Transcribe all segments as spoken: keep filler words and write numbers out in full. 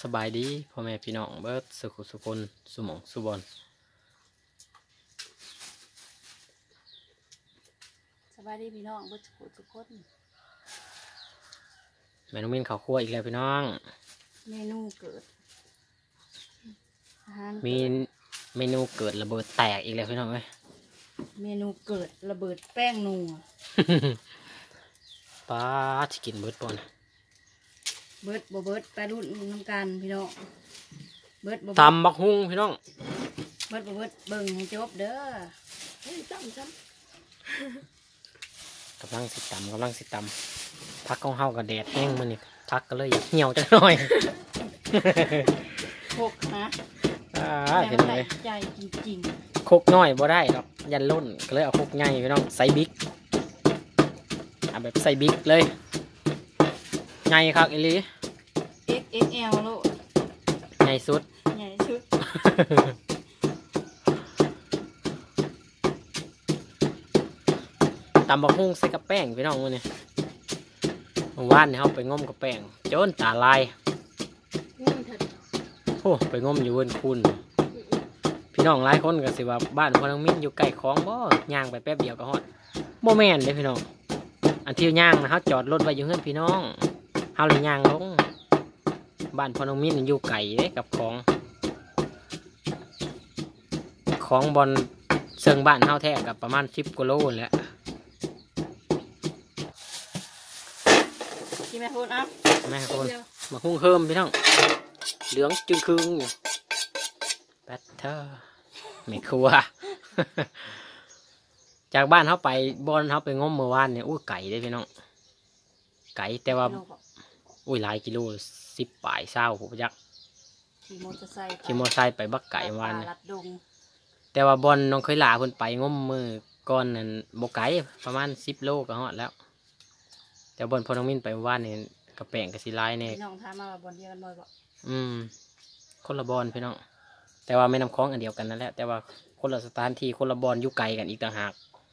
สบายดีพ่อแม่พี่น้องเบิร์ดสุขุสุคนสุหมองสุบอลสบายดีพี่น้องเบิร์ดสุขุสุคนแม่น้องมินข้าวคั่วอีกแล้วพี่น้องเมนูเกิดมีเมนูเกิดระเบิดแตกอีกแล้วพี่น้องเอ้ยเมนูเกิดระเบิดแป้งนัวป้าจะกินเบิร์ดป่อนเบิร์ดบ่เบิร์ดไปรุ่นน้ำกันพี่น้องเบิร์ดบ่ตำบักฮุ้งพี่น้องเบิร์ดบ่เบิร์ดเบิ่งให้จบเด้อเฮ้ยจ้ำจ้ำกำลังสิตำกำลังสิตำพักของเฮากับแดดแห้งมันนี่พักก็เลยเหี่ยวจังหน่อยโคกนะอ่าเห็นไหมใจจริงๆโคกน้อยบ่ได้หรอกยันล้นก็เลยเอาโคกใหญ่พี่น้องไซบิ๊กเอาแบบไซบิ๊กเลยใหญ่ครับอีลีเอ็กซ์ เอ็กซ์ แอล โลใหญ่สุดใหญ่สุดตำบักฮุ้งใส่กระแป้งพี่น้องวันนี้ว่านเขาไปง้มกระแป้งโจนตาลายโอ้ไปง้มอยู่บนคุณพี่น้องหลายคนก็สิว่าบ้านพ่อน้องมิ้นอยู่ใกล้คลองบ่ย่างไปแป๊บเดียวก็ฮอดบ่แม่นเลยพี่น้องอันที่ย่างนะเขาจอดรถไว้อยู่เฮือนพี่น้องเขาเลยย่างลงบ้านพ่อน้องมิ้นอยู่ไกลเลยกับคลองคลองบอลเชิงบ้านเฮาแท้กับประมาณสิบกิโลแหละที่แม่พูดอ่ะแม่คนมาหุ้งเพิ่มพี่น้องเหลืองจึงคืงอยู่แบตเตอร์ไม่ครัว จากบ้านเขาไปบอลเขาไปง้มเมื่อวานเนี่ยอุ้ยไก่ได้พี่น้องไก่แต่ว่าอุ้ยหลายกิโลสิบปลายเศร้าผมยักขี่มอเตอร์ไซค์ขี่มอเตอร์ไซค์ไปบักไก่วานเนี่ยแต่ว่าบอลน้องเคยลาคนไปง้มมือก้อนนั่นบกไก่ประมาณสิบโลก็ฮอดแล้วแต่บอลพอน้องมิ้นไปว่านเนี่ยกระแป้งกระสีลายเนี่ยพี่น้องถามมาว่าบอลเดียวกันบ่อยบ่อืมคนละบอลพี่น้องแต่ว่าไม่นำคล้องอันเดียวกันนั่นแหละแต่ว่าคนละสถานที่คนละบอลอยู่ไกลกันอีกต่างหาก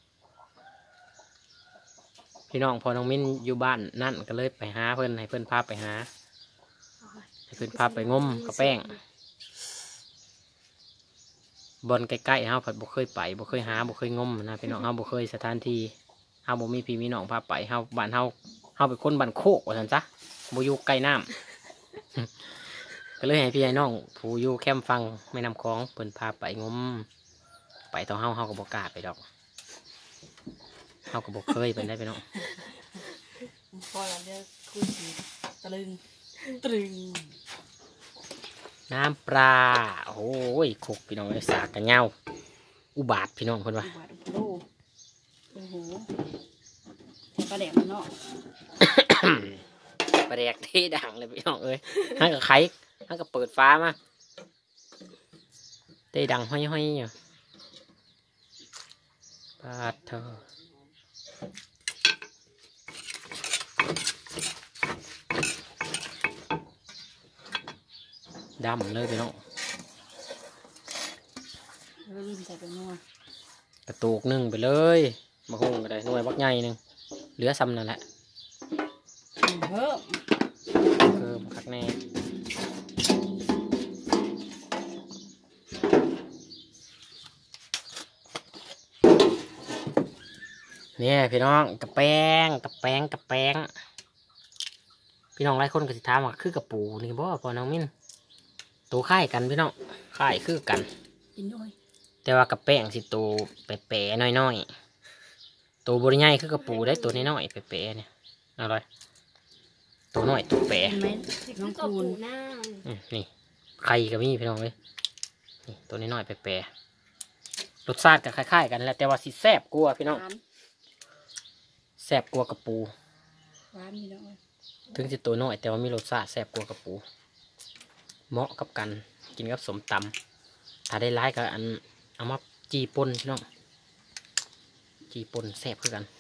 พี่น้องพอน้องมิ้นอยู่บ้านนั่นก็เลยไปหาเพื่อนให้เพื่อนพาไปหาให้เพื่อนพาไปงมกระแป้งบอลใกล้ๆเฮาผัดบ่เคยไปบ่เคยหาบ่เคยงมนะพี่น้องเฮาบ่เคยสถานที่เฮาบ่มีพี่มีน้องพาไปเฮาบ้านเฮาเฮาเป็นคนบ้านโคกว่าซั่นซะบ่อยู่ใกล้น้ำ ก็เลยให้พี่ให้น้องผู้อยู่แคมป์ฟังแม่น้ำคลองเพิ่นพาไปงมไปต่อเฮาเฮาก็บ่กล้าไปดอกเฮาก็บ่เคยไปได้พี่น้องพอแล้วเด้อคุยสิตะลึงตรึงน้ำปลาโอ้ยขกพี่น้องเลยสากกันเงาอุบาทพี่น้องคนว่าอุบาทโอ้โอ้โหปลาแดกมันเนาะปลาแดกที่ดังเลยพี่น้องเอ้ยนั่นก็ไข่นั่นก็เปิดฟ้ามาเตดังห้อยๆอยู่ปลาเธอดำเลยพี่น้องกระตูกหนึ่งไปเลยมาคงก็ได้หน่วยบักใหญ่หนึ่งเหลือซ้ำนั่นแหละเพิ่มเพิ่มคักแน่เนี่ยพี่น้องกระแป้งกระแป้งกระแป้งพี่น้องหลายคนก็สิถามว่าคือกระปูนี่บ่พอน้องมิ้นตัวค่ายกันพี่น้องค่ายคือกันแต่ว่ากระแป้งสิตัวแปะๆน้อยๆตัวบริใหญ่คือกระปูได้ตัวน้อยๆแปะๆเนี่ยอร่อยตัวน้อยตัวแปะน้องคูณนี่ไข่ก็มีพี่น้องเลยนี่ตัวน้อยๆแปะๆรสชาติก็คล้ายๆกันแหละแต่ว่าสิแซ่บกว่าพี่น้องแซ่บกว่ากระปูถึงสิตัวน้อยแต่ว่ามีรสชาติแซ่บกว่ากระปูเหมาะกับกันกินกับสมตำถ้าได้ร้ายก็อันเอามาจีปนพี่น้องจีปนแซ่บคือกัน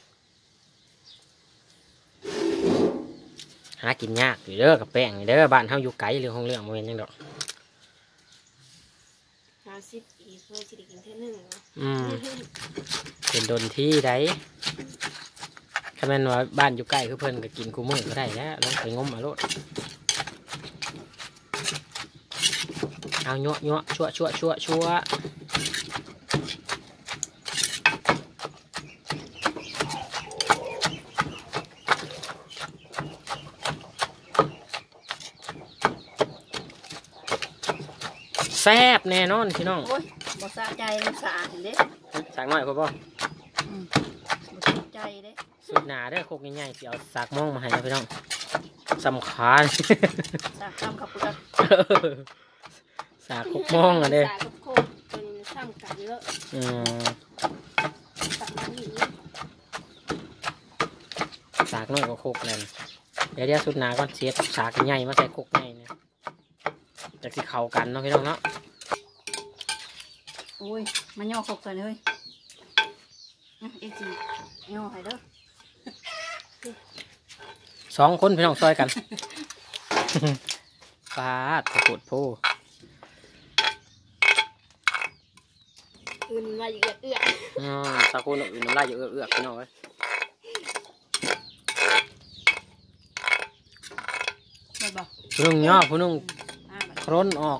หากินยากอยู่เด้อกับแป้งเด้อบ้านเฮาอยู่ไกลเรื่องของเรื่องมันเป็นยังดอกหาสิบอีเพื่อจะได้กินแค่หนึ่งอืมเป็นดนที่ได้ถ้าแม่นว่าบ้านอยู่ใกล้คือเพิ่นก็กินคู่มือก็ได้แล้วลองไปงมมาโลดเอายั่วยั่วชั่วชั่วชั่วชั่วแซ่บแน่นอนพี่น้องโอ้ยบ่สะใจมันสะอาดเด้สากหน่อยพ่อพ่ออืมบ่สะใจเด้สุดหนาเด้อโคกง่ายๆเดี๋ยวสากม่องมาให้นะพี่น้องสำคัญสะคำขับเปลือกสากโคกม่องอ่ะเด้อสะกับโคกเป็นซ้ำกันเยอะอืมสะนี่สากน้อยกว่าโคกนั่นเดี๋ยวเดี๋ยวสุดหนาก่อนเสียสากใหญ่มาใส่โคกใหญ่เนี่ยจากที่เข้ากันเนาะพี่น้องเนาะโอ้ยมันย่อขกใส่เลยอ่ะเอ็กซ์ย่อให้เด้อสองคนพี่น้องซอยกัน ปาดโคตรโพอื่นมาเอือกเอือกอืมสาคูอื่นน้ำลายอยู่เอือกๆพี่น้องเอ้ยได้บ่ผู้นุ่งย่อผู้นุ่งอ่าบัดคร้นออก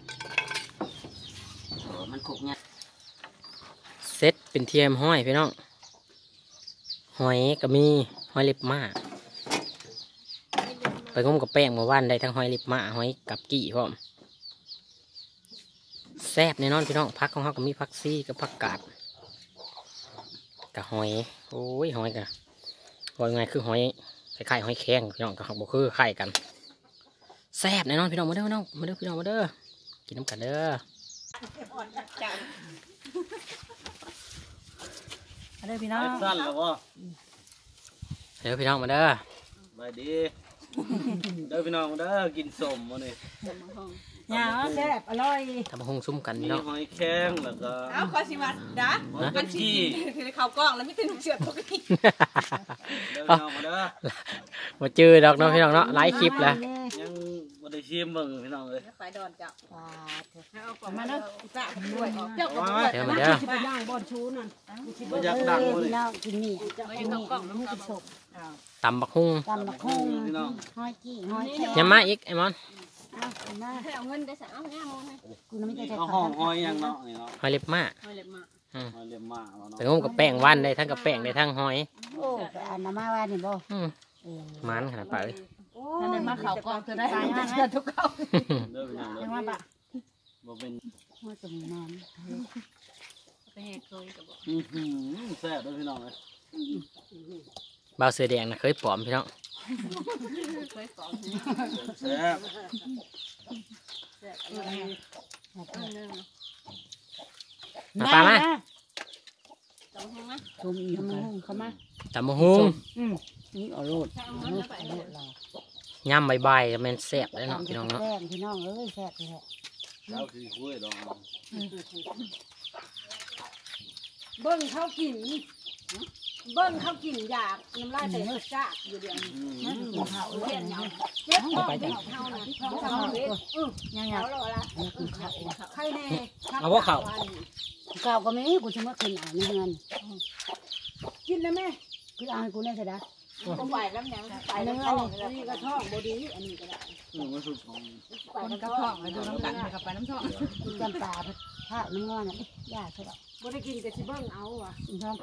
โอ้มันขกเนี่ยเซ็ตเป็นเทียมห้อยพี่น้องหอยก็มีหอยเล็บม้าไปงมกับแป้งเมื่อวานได้ทั้งหอยเล็บม้าหอยกับกี่พร้อมแซ่บแน่นอนพี่น้องพักของเขาก็มีพักซี่กับผักกาดกับหอยโอ้ยหอยกะหอยไงคือหอยคล้ายๆหอยแข็งพี่น้องกับหอยบกคือไข่กันแซ่บแน่นอนพี่น้องมาเด้อพี่น้องมาเด้อพี่น้องมาเด้อกินน้ำกันเด้อมาเด้อพี่น้องสั้นแล้วบ่เด้อพี่น้องมาเด้อไปดี เด้อพี่น้องเด้อกินสมมื้อนี้ยาแซ่บอร่อยทำหงซุ่มกันมีพี่น้องหอยแข้งแล้วก็เอาขอชิมัสดาหอยมักันนชิจี้ถือเขากล้องแล้วไม่เป็นหนุ่มเชือดปกติเด้อพี่น้องมาเด้อมาเจอดอกเนาะพี่น้องเนาะไลฟ์คลิปแล้วยังบ่ได้ชิมเบิ่งพี่น้องเอ้ยฝ่ายดอนเจ้าว้าเถอะเอากล่องมาเนาะจ้าด้วยเจ้าก็เอาด้มาวยเดี๋ยวมาเด้อไปย่างบอนชูนั่นบ่อยากดังมื้อนี้เรากินนี่จะเรากิอน ยู่นี่กับกล้องน้ำกระบอกตำบักฮุงตำบักหุ่งพี่น้องห้อยจี้ห้อยแขกยำมาอีกไอ้มอนเอาเอามาให้เอาเงินได้สั่งเอาง่ายมั้งกูน้ำไม่ได้เอาห้องหอยยังเนาะนี่เนาะหอยเล็บม้าไม่เล็บมาหอยเลียมมาเนาะไปงมกับแป้งว่านได้ทั้งกับแป้งได้ทั้งหอยโอ้ไปอ่านน้ำมาว่านี่บ่อืมเออมันขนาดปากเลยนั่นเลยมาเขากล้องเธอได้จะเชือดทุกเขาเด้อพี่น้องเด้ยัองว่าบะบ่เป็นว่าสมนอนไปเห็ดเคยกับบอกอื้อหือแซ่บเด้อพี่น้องเอ้ยบ่าวเสือแดงนะเคยปลอมพี่น้องเคยสอนแซ่บเออเออมาปลามาจำห้องนะชมยำหุ่งเข้ามาตำบักฮุงอืมนี่เอาโลดถ้าเอาเอาเงินโลแล้วดไปเอาโลเลยดเราย่ำใบๆก็แม่นแซ่บเลยเนาะพี่น้องเนาะแป้งพี่น้องเอ้ยแซ่บเลยเจ้าสิคุยดอกเอาเบิ้งเขากินเบิ้งเขากินอยากน้ำลายใส่กระจ้าอยู่เดียวนี้อื้อหือเขาเห็นเนาะยังเจ็บท้องเจ็บเท้านะท้องทำเวทยังไงเอาละละกินข้าวใครแน่เอาพวกเขาข้าวก็ไม่กูจะมากินอ่านเงินกินนะแม่กูเอาให้กูได้เถอะนะผมไหวแล้วยังไปแล้วท้องอันนี้ก็ท้องบดีอันนี้ก็ได้อื้อมันสุดของไปแล้วท้องแล้วดูน้ำกันกับไปน้ำท้องกินจำปาผ้าน้ำงอนอ่ะยากเถอะบ่ได้กินกับชิเบิ้งเอาอ่ะกินทองค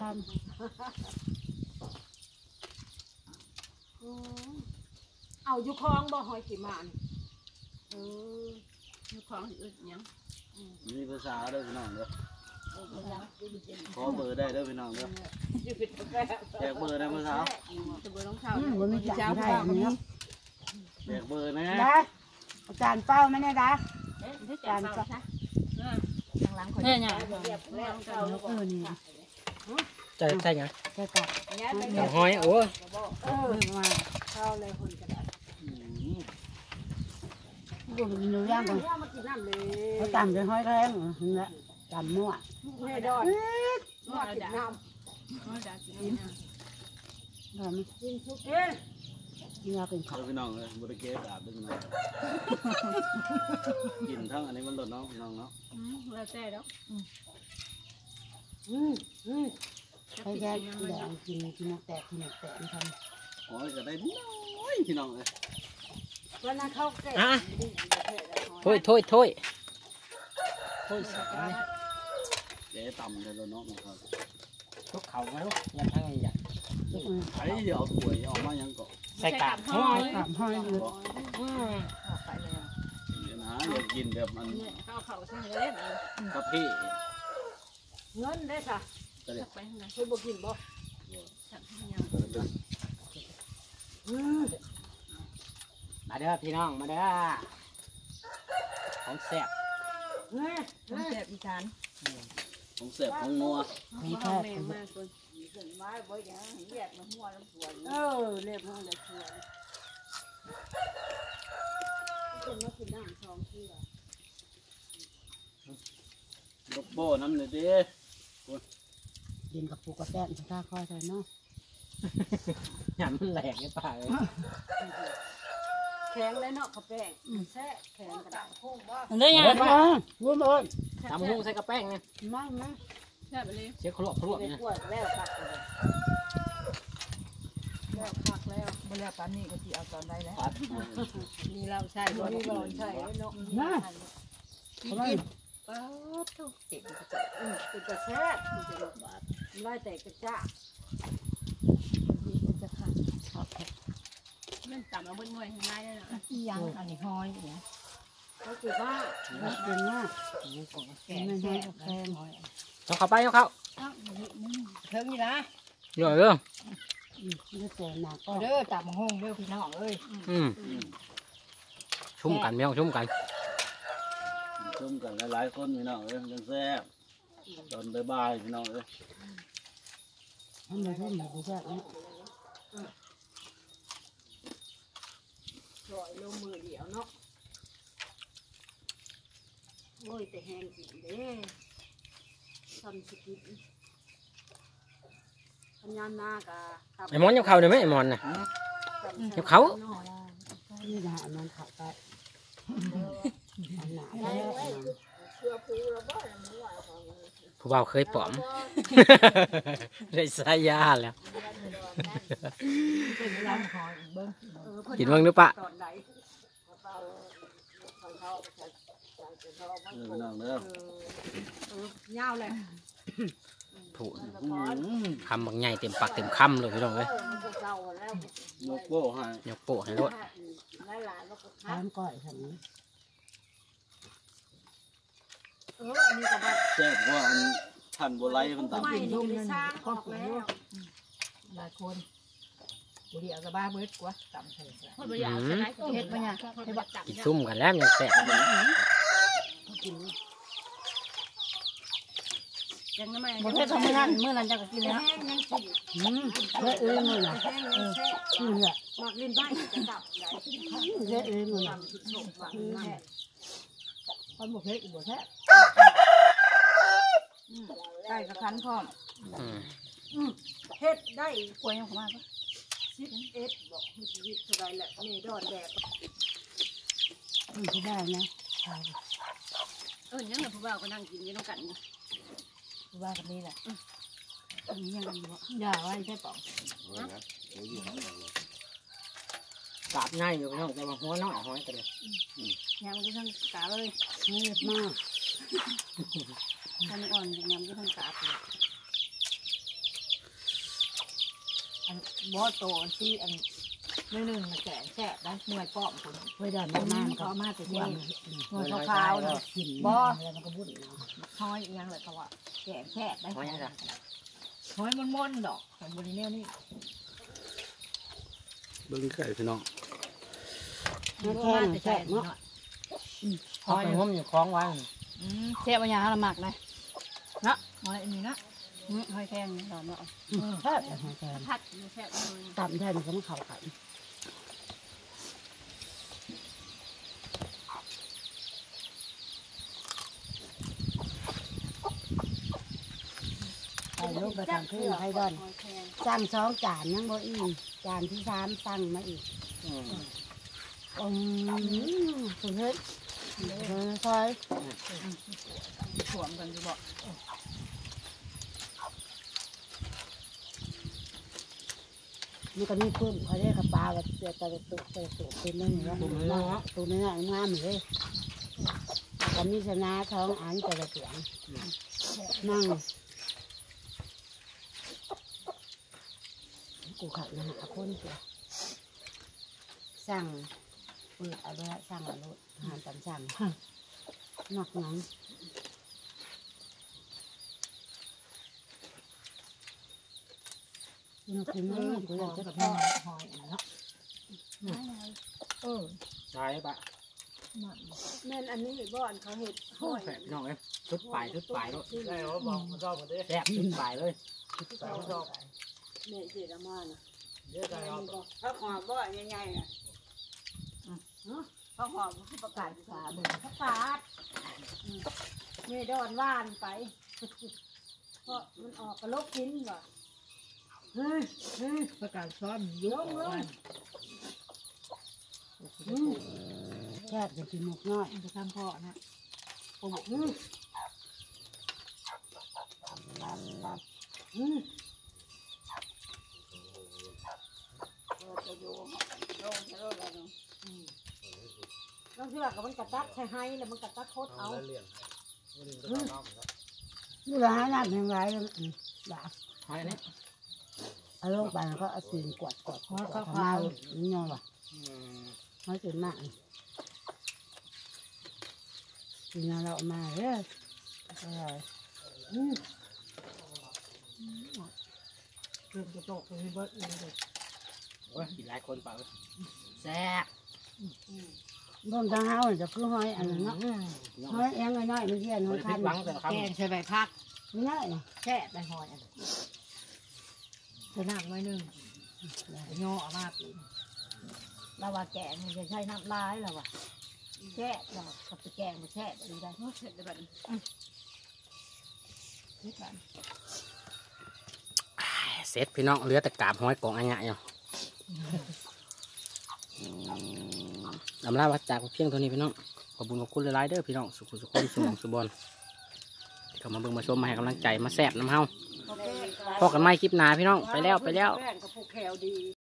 เอาอยู่คลองบ่หอยกี่มานเอออยู่คลองอึดยังมีภาษาเด้อพี่น้องเด้อขอเบอร์ได้เด้อพี่น้องเด้ออยู่เป็นกาแฟแจกเบอร์ได้เมื่อเช้าจะเบอร์น้องเท้าำอืมมันไม่จับได้อันนี้แจกเบอร์นะนะอาจารย์เป้าไม่ได้นะจานก็ทางหลังคนเนี่ยเนี่ยแล้วเท้าแล้วก็เออนี่ใช่ใช่ยังแค่กัดตำหอยโอ้ยเออมาเท้าเลยคนก็ได้อื้อกูไปกินเนื้อย่างก่อนว่ามากินน้ำเลยเขาตำจะห้อยแรงเหรอละตำมั่วแม่ดอนมากินน้ำมาด่ากินน้ำทำกินทุกเอ๊ะเนื้อเป็นเอข้าวอพี่น้องเลยบริเกตอาบด้วยพี่น้องกินทั้งอันนี้มันหลดเนาะพี่น้องเนาะแล้วแต่แล้วอืมอืมใครจะแดงกินกินนักแตกกินนักแตกทำโอ้ยจะได้น้อยพี่น้องเลยวันนั้นเขาเก็บอ่ะถ้วยถ้วยถ้วยโอ้ยสับเลยเจ๊ต่ำเลยเนาะนะครับทุกเขามาลูกยันทั้งใหญ่ไอ้เดี๋ยวเอาถ้วยออกมายังก่อนใส่กาบห้อยสามห้อยเลยอืมไปเลยเดี๋ยวนะอยากกินแบบมันข้าวเขาใช่เลยกะพี่เงินได้ค่ะก็เลยไปไหนคุณบอกกินบ่มาเด้อพี่น้องมาเด้อของแซ่บเฮ้ยแซ่บอีสานของเสพของนัวมีแค่แม่มากคนขึ้นมาบ่อย่างเรียกมาหัวน้ำสวนเออเรียกมาหัวน้ำสวนขึ้นมากินน้ำสองที่ละลูกโบ้น้ำเลยดิกินกับปูกระแป้งข้าคอยใส่เนาะหยามันแหลกในป่าเลยแข็งได้เนาะข้าวแป้งแซ่แข็งกระดาษโค้งบ่ได้ยังไงวุ้นเลยตำหุ้งใส่กระแป้งเนี่ยไม่ไม่แซ่บไปเลยเสียขลุ่ขลุ่ไม่เนี่ยกล้วยแล้วคักเลยแล้วคักแล้วบ่แล้วปานนี้ก็สิเอาตอนใดแล้วพัดนี่เราใช่บ่นี่เราใช่เนาะนะทำไมป้าทุกเก่งกระจายอืมเป็นกระแซ่บมันจะลงบาดไล่แต่กระจ้าจะขาดเรื่องต่ำเอาเบิ้ลมวยง่ายเลยนะอีหยังอันนี้ห้อยเนี่ยก็คือว่าเป็นมากแก่ไม่แก่ให้แพงเอาเข้าไปเอาเข้าเทิงนี่นะเยอะเด้อไม่เจอหนักก็เด้อจับห้องเด้อพี่น้องเอ้ยอืมชุ่มกันพี่น้องชุ่มกันชุ่มกันหลายๆคนพี่น้องเอ้ยยังแซ่บตอนบ่ายๆพี่น้องเอ้ยทำไมถึงหมูแซ่บเนี่ยลอยลงมือเดียวเนาะโอ้ยแต่แห้งจริงเด้ทำสกิปทำยามนากะไอ้มอนยับเข่าได้ไหมไอ้มอนน่ะ ยับเขานี่นะอันนั้นขับไปอันหนาแล้วผู้บ่าวเคยปลอม ได้ใส่ยาแล้ว กินบ้างหรือเปล่าเออพี่น้องเด้อเงาเลยถูกอืมคำบางใหญ่เต็มปากเต็มคำเลยพี่น้องเอ้ยลูกโบ้ให้ยกโปะให้รถทานก้อยทำนี้เอออันนี้ก็แบบแซ่บกว่าอันท่านโบไลมันต่ำไม่นี่ก็ได้สร้างออกแล้วหลายคนบุรีเอากระบ้าเบิดกว่าต่ำเถิดคนบุรีเอาใช่ไหมเฮ็ดมาเนี่ยให้บักต่ำกินซุ่มกันแล้วยังแสบยังไม่ประเภททำเมื่อนั้นเมื่อนั้นจะกินแล้วแห้งยังกินอืมเละเอ้ยมือน่ะแห้งยังแซ่นี่แหละหมักลิ้นบ้านจะดับไหนเละเอ้ยมือน่ะต่ำสุดโลกหวานแม่คนบุกเละอีกบุกแท้ไก่กระคันพร้อมอืมเฮ็ดได้กล้วยของมากสิบเอ็ดบอกมีชีวิตสบายแหละนี่ดอนแดดคุณที่ได้นะเออยังไงผู้บ่าวก็นั่งกินอยู่ตรงกันว่ากันนี่แหละอันนี้ยังอยู่อย่าไว้ใช่เปล่ากาบง่ายอยู่พี่น้องแต่ว่าหัวน้อยหัวกระเดียวยังอยู่ทั้งกาเลยเงียบมากถ้าไม่อ่อนยังอยู่ทั้งกาเลยอันบ่โตที่อันไม่หนึ่งแก่แก่ได้หน่วยป้อมคนไว้ดันมากเขามาแต่เที่เที่ยยว งหน่วยขาวๆเนาะกินบ่แล้วมันก็บุ่นห้อยยังเลยเขาว่าแก่แค่ได้หัวยังไงห้อยมันม่อนดอกของบริเนลนี่เบิ่งไก่พี่น้องน้ำแข็งแซ่บเนาะหัวงมอยู่คล้องไว้แซ่บปัญญาละหมักเลยนะห้อยอันนี้นะห้อยแข้งดอกเนาะแซ่บแซ่บพัดแซ่บเลยตำแทนก็มันเข่าขันไปลูกไปทำขึ้นให้ดอนห้อยแข้งสั่งสองจานยังบ่อิ่มจานที่สามสั่งมาอีกอืมอืมสุดเฮ็ดเออซอยสวมกันอยู่บ่มันก็มีกุ้งเขาเรียกกระปลาแบบเจอตะตุกตะตุกเป็นนั่นอย่างเงี้ยตัวนี้งามเลยก็มีชนะท้องอันแต่ละเสียงนั่งกูขัดนะฮะคนเสียสั่งเปิดเอาด้วยสั่งเอาด้วยอาหารตามสั่งหนักหนังนักกินไม่กูอยากจะทอดหอยเนาะเออใช่ปะแม่นอันนี้บ่อนเขาเห็ดหอยแซ่บพี่น้องเอ้ยชุดปลายชุดปลายด้วยได้ว่าบอกมันชอบมันเด้แซ่บชุดปลายเลยชอบชอบแม่เสียละมานะเยอะได้ครับเขาหอบบ่อนใหญ่ๆน่ะเขาหอบเขาประกาศขาเบิ่งประกาศแม่ดอนว่านไปเพราะมันออกกระลกกินบ่เฮ้ยเฮ้ยประกาศซ้อมยุกวันแค่จะกินหมกน้อยจะทำพ่อนะโอ้โหอืมอืมจะโยมโยมจะโยมอะไรเนาะน้องเชื่อกับมันกระตักใช้ให้แล้วมันกระตักโคตรเอาเลี้ยงนี่ก็ต้องนี่เราหาหนักแห่งไรแล้วด่าหอยอันนี้เอาลงไปแล้วก็เอาสีกวาดกวาดกวาดข้าวนี่ยังวะน้อยจุดมากกินเราออกมาเด้ออร่อยอืมเริ่มจะโตกไปเบิร์ดเลยเด็กโอ้ยกินหลายคนเปล่าแซ่บบ่มทางเฮาจะคือหอยอันนั้นเนาะหอยเอ็งน้อยๆมันเยี่ยนหมัอน ยผิคัดนหวังแต่ละคแกงใส่ใบพักไม่น้อยนะแช่ใบหอยอันใส่น้ำไว้หนึ่งย่อออกมาปีเราว่าแกงมันจะใช้น้ำลายเราว่าแช่เรากับแกงมาแช่ดูได้เสร็จได้แบบนี้นี่กันเสร็จพี่น้องเหลือแต่กาบหอยกองอันใหญ่เนาะลำลาวัดจากเพียงเท่านี้พี่น้องขอบคุณขอบคุณหลายๆเด้อพี่น้องสุขุสุขคนสุขสุบอลที่เข้ามาเบิ่งมาชมมาให้กำลังใจมาแซ่บน้ำเฮาโอเคพอกันไม่คลิปหนาพี่น้องไปแล้วไปแล้วแป้งกับผูกแขวดี